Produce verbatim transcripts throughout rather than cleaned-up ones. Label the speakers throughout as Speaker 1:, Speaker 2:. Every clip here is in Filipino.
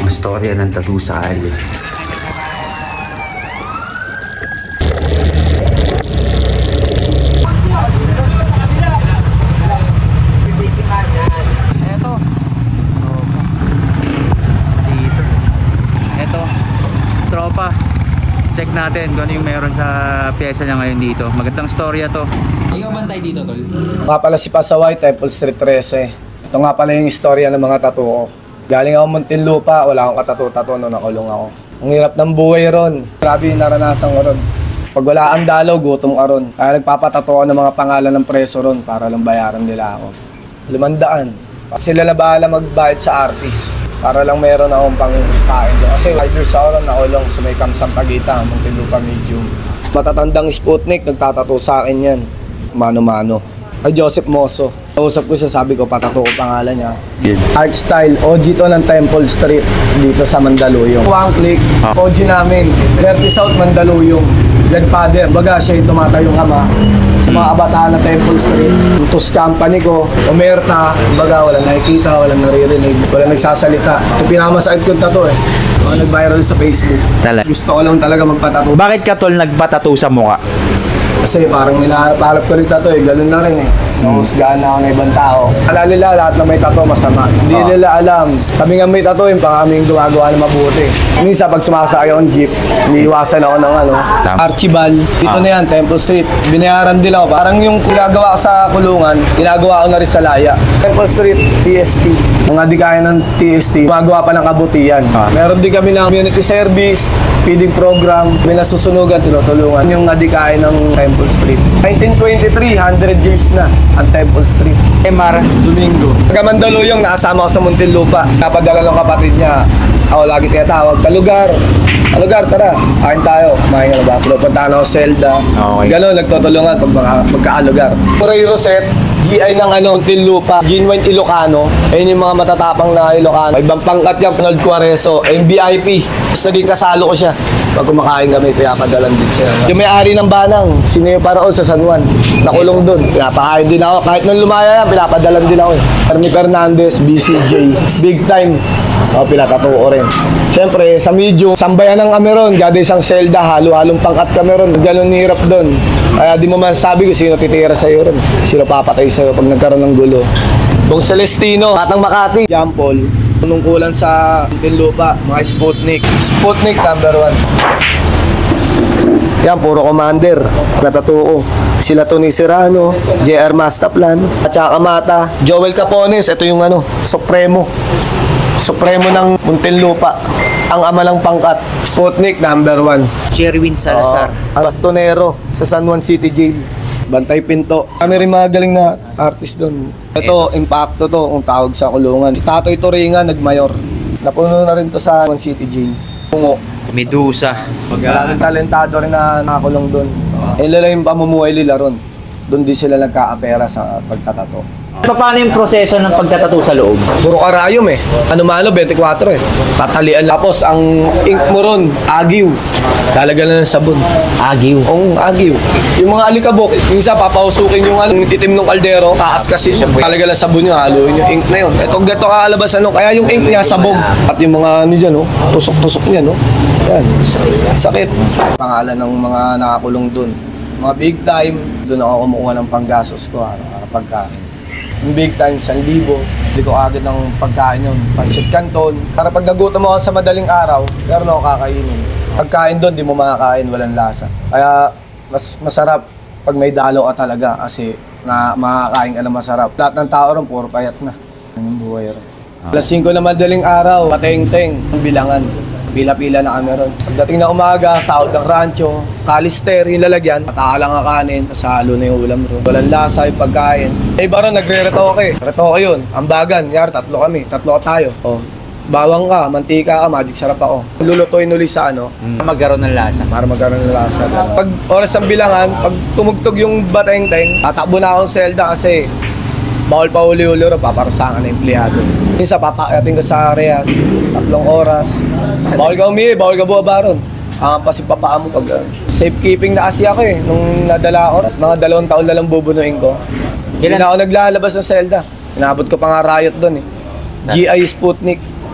Speaker 1: Ang storya ng tattoo sa Ali.
Speaker 2: Eto. Dito. Eto. Tropa. Check natin kung ano yung meron sa pyesa niya ngayon dito. Magandang storya to. Ikaw bantay dito, tol?
Speaker 3: Nga pala si Pasaway, Temple Street thirteen. Ito nga pala yung istorya ng mga tattoo ko. Galing ako Muntinlupa, wala akong katato-tato nung nakulong ako. Ang hirap ng buhay ron. Grabe yung naranasan ko ron. Pag wala ang dalaw, gutom ka ron. Kaya nagpapatato ako ng mga pangalan ng preso ron para lang bayaran nila ako. Limandaan. Sila na bahala magbayad sa artist. Para lang meron akong pang-kain doon. Kasi five years ako ron nakulong sa may Kamsang Pagita, Muntinlupa Medium. Matatandang Sputnik, nagtatato sa akin yan. Mano-mano. Ay Joseph Moso. Kausap ko siya, sabi ko, patato ko pangalan niya. Yeah. Art style, O G to ng Temple Street dito sa Mandaluyong. One click, O G namin, Dirty South Mandaluyong. Godfather, baga siya yung tumatayong ama sa mga kabataan na Temple Street. Tos company ko, umerta, baga walang nakikita, walang naririnig, walang nagsasalita. Ito pinakamasakit kong tato eh. Mga nag-viral sa Facebook.
Speaker 2: Tala.
Speaker 3: Gusto ko lang talaga magpatato.
Speaker 2: Bakit ka, tol, nagpatato sa mukha?
Speaker 3: Kasi parang hinahalap ko rin tato eh, ganun na rin eh. Mahusgahan na ako ng ibang tao. Alala nila lahat na may tato masama. Hindi oh. nila alam. Kami nga may tato yung pang aming gumagawa na mabuti. Minsan pag sumasakay akong jeep, iniiwasan ako ng ano, Archibald. Dito ah. na yan, Temple Street. Binayaran din ako. Parang yung ginagawa ko sa kulungan, ginagawa ko na rin sa Laya. Temple Street, T S T. Mga di kaya ng T S T, gumagawa pa ng kabutihan. Ah. Meron din kami ng community service, feeding program. May nasusunugan, tinutulungan. Yung nadikain ng Temple Street. nineteen twenty-three, one hundred years na ang Temple Street.
Speaker 2: Emar
Speaker 3: Domingo. Taga Mandaluyong, nakasama ko sa Muntinlupa. Kapadala ng kapatid niya. Ako lagi tinatawag, kalugar. Kalugar, tara, kain tayo. Kumain nga ba? Pupuntahan ako sa Zelda.
Speaker 2: Okay.
Speaker 3: Ganon, nagtutulungan pag magkakalugar. Puray Roset, G I ng ano, Muntinlupa, Genuine Ilocano. Ayun yung mga matatapang na Ilocano. Ibang pangkat yan, Panold Cuareso, M V I P. Tapos naging kasalo ko siya. Pag kumakain kami, pinapadalan din siya. Yung may-ari ng Banang, sino yung paraon sa San Juan, nakulong doon. Pinapakain din ako. Kahit nung lumaya yan, pinapadalan din ako eh. Ernie Fernandez, B C J, big time. O, pinatato ko rin. Siyempre, sa medium, sambayan ng kami ron. Gada isang selda, halo-halong pangkat kami ron. Ganon hirap doon. Kaya di mo masasabi kung sino titira sa'yo ron. Sino papatay sa'yo pag nagkaroon ng gulo. Bong Celestino, Batang Makati, John Paul. Tunungkulan sa Muntinlupa, mga Sputnik. Sputnik, number one. Yan, puro commander. Natatuo ko. Sila Tony Serrano, J R Mastaplan, at saka Mata. Joel Capones, ito yung ano, Supremo. Supremo ng Muntinlupa. Ang ama ng pangkat. Sputnik, number one.
Speaker 2: Sherwin Salazar.
Speaker 3: Uh, Bastonero, sa San Juan City Jail. Bantay Pinto. Kami rin mga galing na artist doon. Ito, Impacto to, ang tawag sa kulungan. Tatoy Toringa, nagmayor. Napuno na rin to sa San Juan City Jail. Pungo.
Speaker 2: Medusa.
Speaker 3: Maraming talentado rin na nakakulong doon. Eh, lala yung pamumuhay nila ron. Doon din sila nagkaapera sa pagtatato.
Speaker 2: Paano yung proseso ng pagtatato sa loob?
Speaker 3: Puro karayom eh. Ano malo, twenty-four eh. Tatalian. Tapos ang ink mo ron, agiw. Lalagyan na ng sabon.
Speaker 2: Agiw?
Speaker 3: Oo, agiw. Yung mga alikabok, minsan papausukin yung ano, titim ng kaldero, kaaskasin. Lalagyan ng sabon yung haluin yung ink na yun. Ito gato kakalabas ano, kaya yung ink niya sabog. At yung mga ano dyan, no, tusok-tusok niya, no. Yan. Sakit. Pangalan ng mga nakakulong dun. Mga big time, doon ako kumukuha ng panggasos ko, ano, para pagkain. Yung big time, one libo. Hindi ko agad ng pagkain yun. Pansit Canton. Para pag nagutom ako sa madaling araw, meron ako kakainin. Pagkain doon, di mo makakain, walang lasa. Kaya mas masarap pag may dalo ka talaga kasi na makakain ka na masarap. Lahat ng tao ron, puro payat na. Yung buhay ron. Alas singko na madaling araw, pateng-teng, bilangan. Pila-pila na kami ron. Pagdating na umaga, sahod ng rancho, kalister, yung lalagyan, matakalang ang kanin, tapos halo na yung ulam ron. Walang lasa yung pagkain. Eh, iba ron, nagre-retoke. Retoke yun, ambagan, yar, tatlo kami, tatlo tayo. Oh, bawang ka, mantika ka, magic sarap ako. Lulutuin uli sa ano.
Speaker 2: Mm. Magkaroon ng lasa.
Speaker 3: Para magkaroon ng lasa. Pag oras ng bilangan, pag tumugtog yung bateng-teng, tatakbo na akong selda kasi bawal pa uli-uli ron, paparusahan na empleyado. Minsan papakating ka sa areas, tatlong oras. Bawal ka umihi, bawal ka buwaba ron. Ang pasipapaa mo pag uh, safekeeping na kasi ako eh, nung nadala ako ron. Mga dalawang taon na lang bubunuin ko. Hindi na ako naglalabas ng selda. Inabot ko pa nga riot doon eh. G I Sputnik.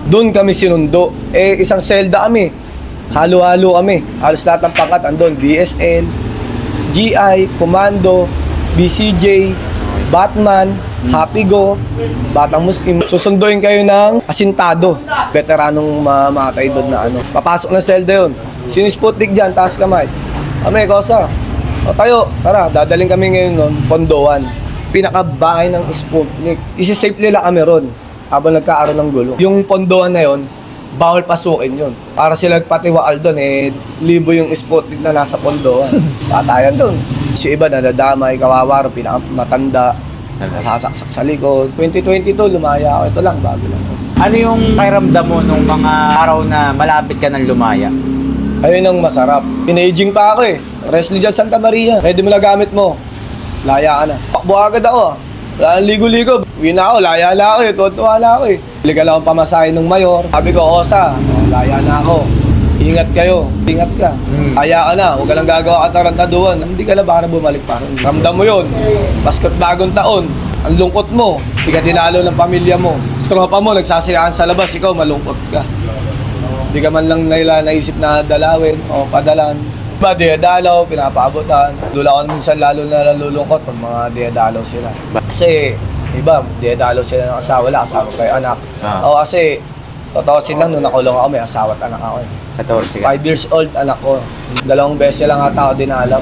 Speaker 3: Doon kami sinundo. Eh, isang selda kami. Halo-halo kami. Halos lahat ng pangkat andun. B S L, G I, Commando, B C J, Batman, Happy Go, Batang Muslim. Susunduin kayo ng asintado. Veteranong mamatay doon na ano. Papasok ng selda yun. Sino Sputnik dyan? Taas kamay. Kami, Kosa. O tayo, tara, dadaling kami ngayon nun, Pondoan. Pinakabahay ng Sputnik. Isi-safe nila kami ron habang nagkaaroon ng gulo. Yung Pondoan na yun, bawal pasukin yun. Para sila patiwaal doon, eh, libo yung Sputnik na nasa Pondoan. Patayan doon. Yung iba nadadamay, kawawa, pinakamatanda, nasasaksak sa likod. twenty twenty-two, lumaya ako. Ito lang, bago lang.
Speaker 2: Ano yung pakiramdam mo nung mga araw na malapit ka ng lumaya?
Speaker 3: Ayun ang masarap. Pinaging pa ako eh. Wrestling dyan Santa Maria. Ready mo na gamit mo. Laya ka na. Pakbo agad ako. Wala nang ligo-ligo. Uwi na ako. Laya na ako eh. Tuwa-tuwa na ako eh. Ligal akong pamasahin ng mayor. Sabi ko, Osa, oh, laya na ako. Ingat kayo. Ingat ka. Hmm. Laya ka na. Huwag ka lang gagawa katarantaduan. Hindi ka na baka bumalik pa. Ramdam mo yun. Basket bagong taon. Ang lungkot mo. Hindi ka dinalo ng pamilya mo. Tropa mo, nagsasayaan sa labas. Ikaw, malungkot ka. Hindi ka man lang nila naisip na dalawin o padalan. Diba, diyadalaw, pinapaabutan. Dula ako minsan lalo na nalulungkot pag mga diyadalaw sila. Kasi, iba, diyadalaw sila ng asawa, wala asawa kayo, anak.
Speaker 2: Ah.
Speaker 3: O kasi, totoosin lang, nung nakulong ako, may asawa at anak ako.
Speaker 2: fourteen ka.
Speaker 3: five years old, anak ko. Dalawang beses lang ata ako dinalaw.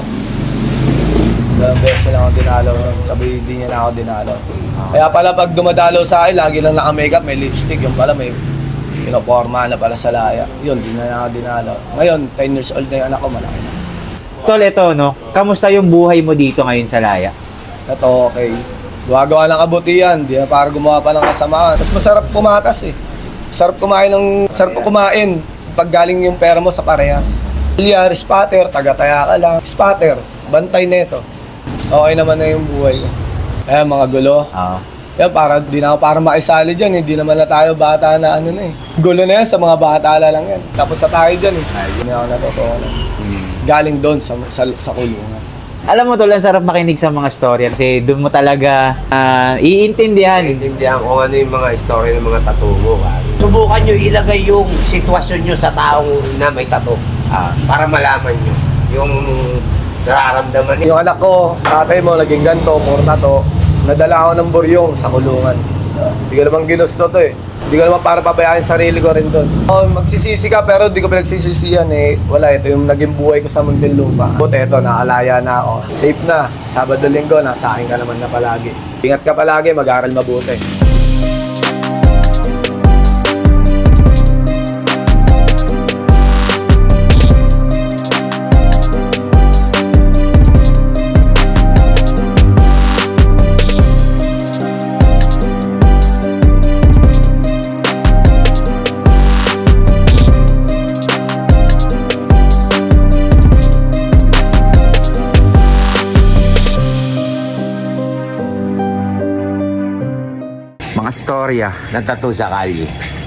Speaker 3: Dalawang beses lang ako dinalaw. Sabi, hindi niya na ako dinalaw. Kaya pala, pag dumadalaw sa akin, lagi lang naka-makeup, may lipstick. Yung pala, may pinoporma na pala sa laya. Yun, di na ako dinalaw. Ngayon, ten years old na yung anak ko, malaki na.
Speaker 2: Tol, ito, no? Kamusta yung buhay mo dito ngayon sa Laya?
Speaker 3: Ito, okay. Gumagawa ng kabutihan, di na para gumawa pa ng kasamaan. Mas masarap pumatas eh. Sarap kumain ng, sarap kumain pag galing yung pera mo sa parehas. Bilyar, spatter, taga-taya ka lang. Spatter, bantay neto. Okay naman na yung buhay ko. Ayan, mga gulo.
Speaker 2: Oo.
Speaker 3: Yan, para, di na ako para makisali dyan, hindi naman na tayo bata na ano na eh. Gulo na yan, sa mga bata lang yan. Tapos na tayo dyan eh. Hindi na ako natutuwa na. Galing doon sa, sa, sa kulungan.
Speaker 2: Alam mo, Tol, ang sarap makinig sa mga storya kasi doon mo talaga uh, iintindihan.
Speaker 4: Iintindihan kung ano yung mga story ng mga tattoo mo. Subukan nyo ilagay yung sitwasyon nyo sa taong na may tattoo ah, para malaman nyo yung nararamdaman niyo.
Speaker 3: Yung anak ko, tatay mo, naging ganito, puro tato. Nadala ako ng buryong sa kulungan. Hindi ko naman ginusto to eh. Hindi ko naman para pabayaan sarili ko rin doon. Oh, magsisisi ka pero hindi ko pinagsisisihan eh. Wala, ito yung naging buhay ko sa Muntinlupa. Buti ito, nakalaya na ako. Safe na. Sabado linggo, nasa akin ka naman na palagi. Ingat ka palagi, mag-aral mabuti.
Speaker 1: Mga storya.
Speaker 4: Ng tattoo sa kalye.